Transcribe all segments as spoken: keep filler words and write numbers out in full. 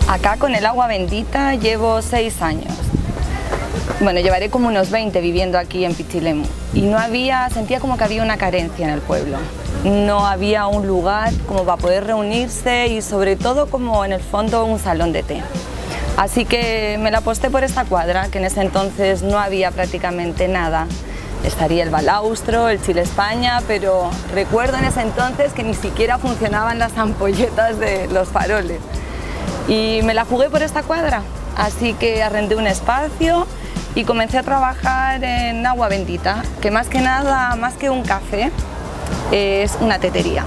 Acá con el agua bendita llevo seis años. Bueno, llevaré como unos veinte viviendo aquí en Pichilemu. Y no había, sentía como que había una carencia en el pueblo. No había un lugar como para poder reunirse y sobre todo como en el fondo un salón de té. Así que me la aposté por esta cuadra, que en ese entonces no había prácticamente nada. Estaría el balaustro, el Chile España, pero recuerdo en ese entonces que ni siquiera funcionaban las ampolletas de los faroles. Y me la jugué por esta cuadra, así que arrendé un espacio y comencé a trabajar en agua bendita, que más que nada, más que un café, es una tetería.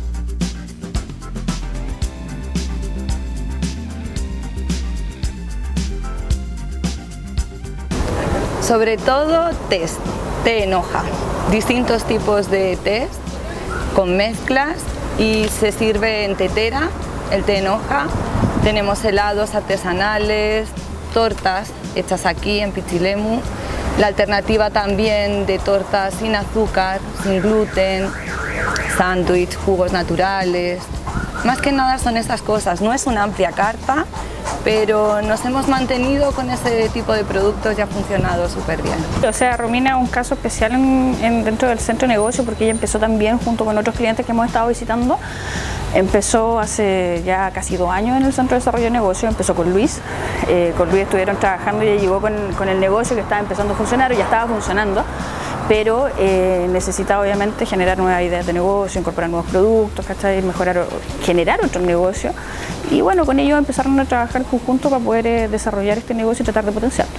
Sobre todo test, té en hoja, distintos tipos de test con mezclas y se sirve en tetera, el té en hoja. Tenemos helados artesanales, tortas hechas aquí en Pichilemu, la alternativa también de tortas sin azúcar, sin gluten, sándwich, jugos naturales. Más que nada son estas cosas, no es una amplia carta, pero nos hemos mantenido con ese tipo de productos y ha funcionado súper bien. O sea, Romina es un caso especial en, en, dentro del centro de negocio porque ella empezó también junto con otros clientes que hemos estado visitando. Empezó hace ya casi dos años en el Centro de Desarrollo de Negocios, empezó con Luis. Eh, con Luis estuvieron trabajando y ella llegó con, con el negocio que estaba empezando a funcionar o ya estaba funcionando, pero eh, necesitaba obviamente generar nuevas ideas de negocio, incorporar nuevos productos, ¿cachai? Mejorar, generar otro negocio. Y bueno, con ellos empezaron a trabajar conjunto para poder eh, desarrollar este negocio y tratar de potenciarlo.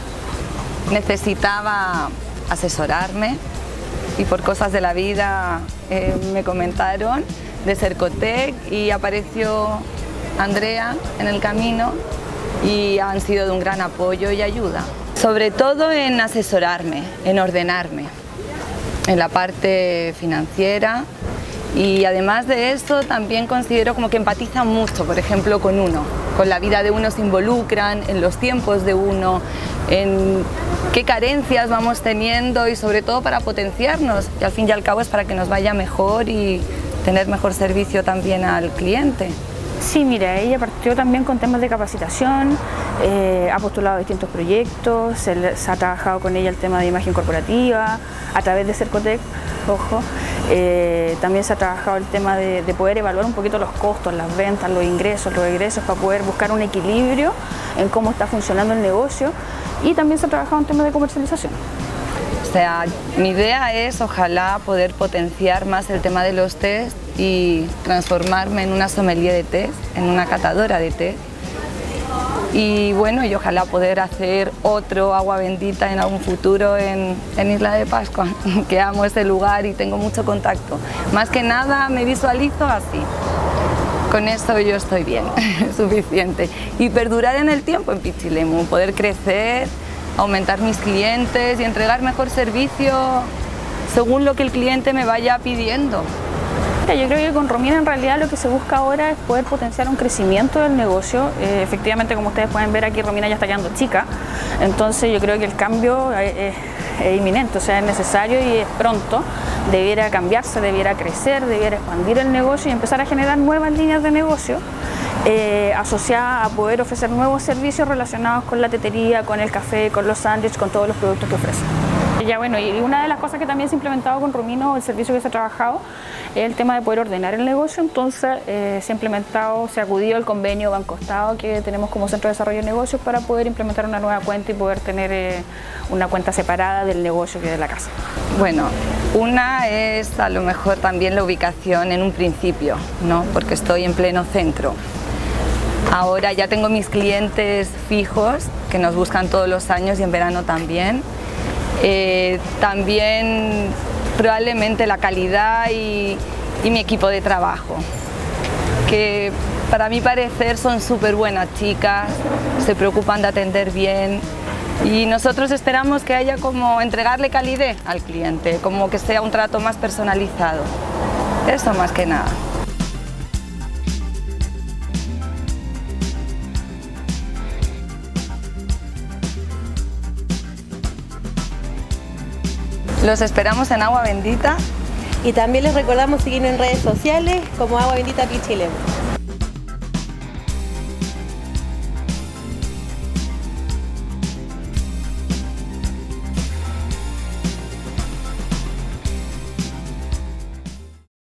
Necesitaba asesorarme y por cosas de la vida eh, me comentaron de Cercotec y apareció Andrea en el camino y han sido de un gran apoyo y ayuda. Sobre todo en asesorarme, en ordenarme, en la parte financiera y además de eso también considero como que empatizan mucho, por ejemplo, con uno, con la vida de uno se involucran, en los tiempos de uno, en qué carencias vamos teniendo y sobre todo para potenciarnos y al fin y al cabo es para que nos vaya mejor y tener mejor servicio también al cliente. Sí, mira, ella partió también con temas de capacitación, eh, ha postulado a distintos proyectos, se, se ha trabajado con ella el tema de imagen corporativa, a través de Cercotec, ojo, eh, también se ha trabajado el tema de, de poder evaluar un poquito los costos, las ventas, los ingresos, los egresos, para poder buscar un equilibrio en cómo está funcionando el negocio y también se ha trabajado en temas de comercialización. O sea, mi idea es ojalá poder potenciar más el tema de los test y transformarme en una sommelier de test, en una catadora de test. Y bueno, y ojalá poder hacer otro agua bendita en algún futuro en, en Isla de Pascua, que amo ese lugar y tengo mucho contacto. Más que nada me visualizo así. Con eso yo estoy bien, suficiente. Y perdurar en el tiempo en Pichilemu, poder crecer, aumentar mis clientes y entregar mejor servicio según lo que el cliente me vaya pidiendo. Yo creo que con Romina en realidad lo que se busca ahora es poder potenciar un crecimiento del negocio. Eh, efectivamente, como ustedes pueden ver aquí, Romina ya está quedando chica, entonces yo creo que el cambio es, es, es inminente, o sea, es necesario y es pronto. Debiera cambiarse, debiera crecer, debiera expandir el negocio y empezar a generar nuevas líneas de negocio eh, asociadas a poder ofrecer nuevos servicios relacionados con la tetería, con el café, con los sándwiches, con todos los productos que ofrecen. Ya, bueno, y una de las cosas que también se ha implementado con Romina, el servicio que se ha trabajado, es el tema de poder ordenar el negocio. Entonces eh, se ha implementado, se ha acudido al convenio Banco Estado que tenemos como Centro de Desarrollo de Negocios para poder implementar una nueva cuenta y poder tener eh, una cuenta separada del negocio que de la casa. Bueno, una es a lo mejor también la ubicación en un principio, ¿no? Porque estoy en pleno centro. Ahora ya tengo mis clientes fijos que nos buscan todos los años y en verano también. Eh, también probablemente la calidad y, y mi equipo de trabajo, que para mi parecer son súper buenas chicas, se preocupan de atender bien y nosotros esperamos que haya como entregarle calidez al cliente, como que sea un trato más personalizado, eso más que nada. Los esperamos en Agua Bendita. Y también les recordamos seguirnos en redes sociales como Agua Bendita Pichilemu.